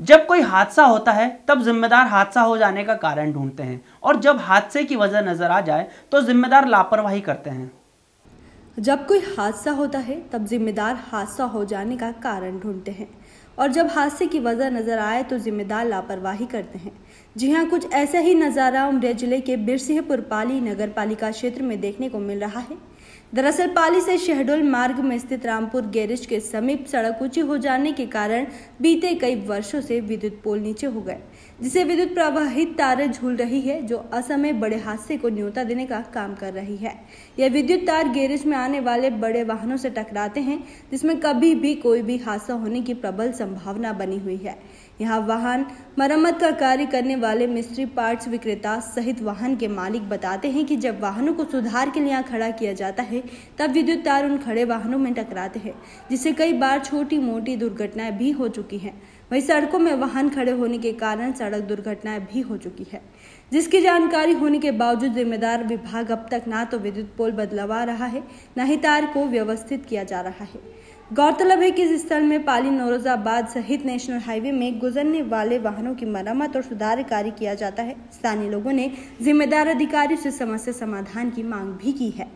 जब कोई हादसा होता है तब जिम्मेदार हादसा हो जाने का कारण ढूंढते हैं और जब हादसे की वजह नजर आ जाए तो जिम्मेदार लापरवाही करते हैं। जब कोई हादसा होता है तब जिम्मेदार हादसा हो जाने का कारण ढूंढते हैं और जब हादसे की वजह नजर आए तो जिम्मेदार लापरवाही करते हैं। जी हां, कुछ ऐसा ही नज़ारा उमरिया जिले के बिरसिंहपुर पाली नगर पालिका क्षेत्र में देखने को मिल रहा है। दरअसल पाली से शहडोल मार्ग में स्थित रामपुर गैरेज के समीप सड़क ऊंची हो जाने के कारण बीते कई वर्षों से विद्युत पोल नीचे हो गए, जिसे विद्युत प्रवाहित तारें झूल रही है, जो असमय बड़े हादसे को न्योता देने का काम कर रही है। यह विद्युत तार गैरेज में आने वाले बड़े वाहनों से टकराते हैं, जिसमें कभी भी कोई भी हादसा होने की प्रबल संभावना बनी हुई है। यहाँ वाहन मरम्मत का कार्य करने वाले मिस्त्री, पार्ट्स विक्रेता सहित वाहन के मालिक बताते हैं कि जब वाहनों को सुधार के लिए यहाँ खड़ा किया जाता है तब विद्युत तार उन खड़े वाहनों में टकराते हैं, जिससे कई बार छोटी मोटी दुर्घटनाएं भी हो चुकी हैं। वहीं सड़कों में वाहन खड़े होने के कारण सड़क दुर्घटनाएं भी हो चुकी है, जिसकी जानकारी होने के बावजूद जिम्मेदार विभाग अब तक ना तो विद्युत पोल बदलवा रहा है, न ही तार को व्यवस्थित किया जा रहा है। गौरतलब है कि इस स्थल में पाली नौरोजाबाद सहित नेशनल हाईवे में गुजरने वाले वाहनों की मरम्मत और सुधार कार्य किया जाता है। स्थानीय लोगों ने जिम्मेदार अधिकारियों से समस्या समाधान की मांग भी की है।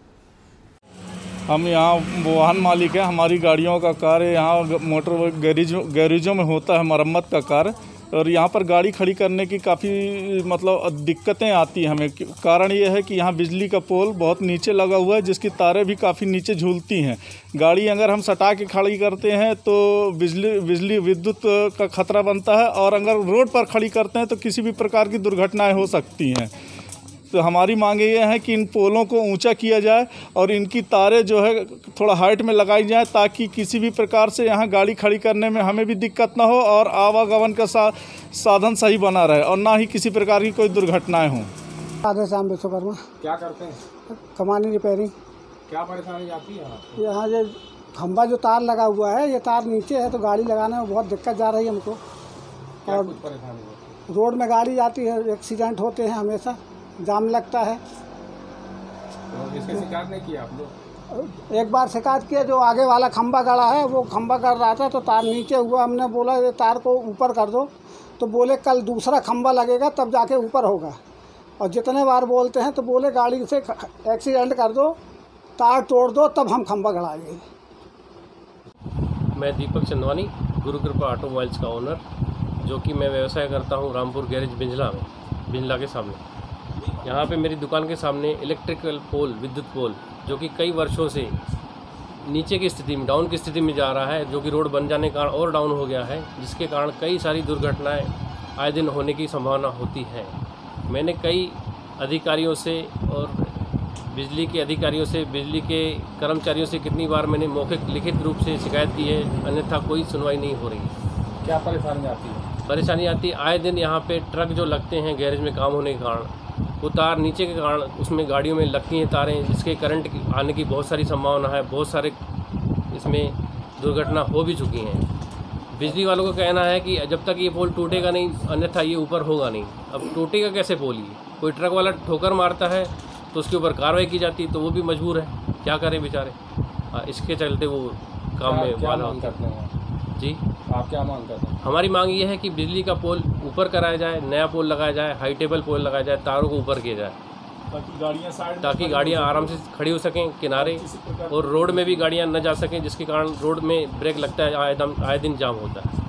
हम यहाँ वाहन मालिक है, हमारी गाड़ियों का कार्य यहाँ मोटर गैरेजों में होता है मरम्मत का कार्य, और यहाँ पर गाड़ी खड़ी करने की काफ़ी दिक्कतें आती हैं हमें। कारण ये है कि यहाँ बिजली का पोल बहुत नीचे लगा हुआ है, जिसकी तारें भी काफ़ी नीचे झूलती हैं। गाड़ी अगर हम सटा के खड़ी करते हैं तो विद्युत का खतरा बनता है, और अगर रोड पर खड़ी करते हैं तो किसी भी प्रकार की दुर्घटनाएं हो सकती हैं। तो हमारी मांग ये है कि इन पोलों को ऊंचा किया जाए और इनकी तारें जो है थोड़ा हाइट में लगाई जाए, ताकि किसी भी प्रकार से यहाँ गाड़ी खड़ी करने में हमें भी दिक्कत ना हो और आवागमन का साधन सही बना रहे और ना ही किसी प्रकार की कोई दुर्घटनाएं हों। राधे श्याम विश्वकर्मा। क्या करते हैं? कमानी रिपेयरिंग। क्या परेशानी आती है यहाँ ये खंभा जो तार लगा हुआ है, ये तार नीचे है तो गाड़ी लगाने में बहुत दिक्कत जा रही है हमको। और परेशानी रोड में गाड़ी जाती है, एक्सीडेंट होते हैं, हमेशा जाम लगता है। तो इसकी शिकायत नहीं किया आप लोग? एक बार शिकायत किया, जो आगे वाला खंभा गड़ा है वो खंभा कर रहा था तो तार नीचे हुआ। हमने बोला ये तार को ऊपर कर दो, तो बोले कल दूसरा खंभा लगेगा तब जाके ऊपर होगा। और जितने बार बोलते हैं तो बोले गाड़ी से एक्सीडेंट कर दो, तार तोड़ दो, तब हम खंभा गड़ाएंगे। मैं दीपक चंदवानी, गुरु कृपा ऑटोमोबाइल्स का ओनर, जो कि मैं व्यवसाय करता हूँ रामपुर गैरेज बिंजला के सामने। यहाँ पे मेरी दुकान के सामने इलेक्ट्रिकल पोल, विद्युत पोल, जो कि कई वर्षों से नीचे की स्थिति में, डाउन की स्थिति में जा रहा है, जो कि रोड बन जाने के कारण और डाउन हो गया है, जिसके कारण कई सारी दुर्घटनाएं आए दिन होने की संभावना होती है। मैंने कई अधिकारियों से और बिजली के अधिकारियों से, बिजली के कर्मचारियों से कितनी बार मैंने मौखिक लिखित रूप से शिकायत की है, अन्यथा कोई सुनवाई नहीं हो रही। क्या परेशानी आती है? परेशानी आती है आए दिन यहाँ पे ट्रक जो लगते हैं गैरेज में काम होने के कारण, वो तार नीचे के कारण उसमें गाड़ियों में लगती हैं तारें, जिसके करंट आने की बहुत सारी संभावना है। बहुत सारे इसमें दुर्घटना हो भी चुकी हैं। बिजली वालों का कहना है कि जब तक ये पोल टूटेगा नहीं, अन्यथा ये ऊपर होगा नहीं। अब टूटेगा कैसे पोल? ये कोई ट्रक वाला ठोकर मारता है तो उसके ऊपर कार्रवाई की जाती है, तो वो भी मजबूर है, क्या करें बेचारे। इसके चलते वो काम में वाला करते हैं। जी, आप क्या मांग करते हैं? हमारी मांग ये है कि बिजली का पोल ऊपर कराया जाए, नया पोल लगाया जाए, हाई टेबल पोल लगाया जाए, तारों को ऊपर किया जाए, ताकि गाड़ियाँ आराम से खड़ी हो सकें किनारे, और रोड में भी गाड़ियाँ न जा सकें, जिसके कारण रोड में ब्रेक लगता है, आए दिन जाम होता है।